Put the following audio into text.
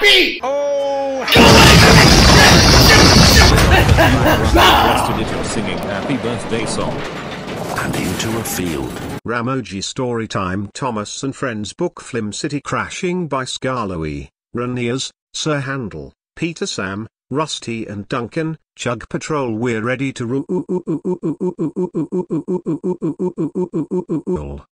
happy! Oh! Arrested if you're singing Happy Birthday song. And into a field. Ramoji Storytime. Thomas and Friends Book. Flim City Crashing by Scarlowy, Raniers, Sir Handel, Peter Sam, Rusty and Duncan. Chug Patrol. We're ready to rule.